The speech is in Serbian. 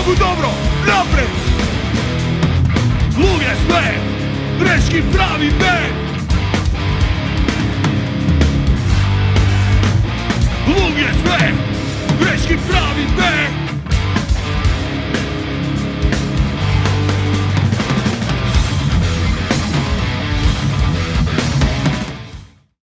u dobro, napred! Lug je sve, greški pravi ne! Lug je sve,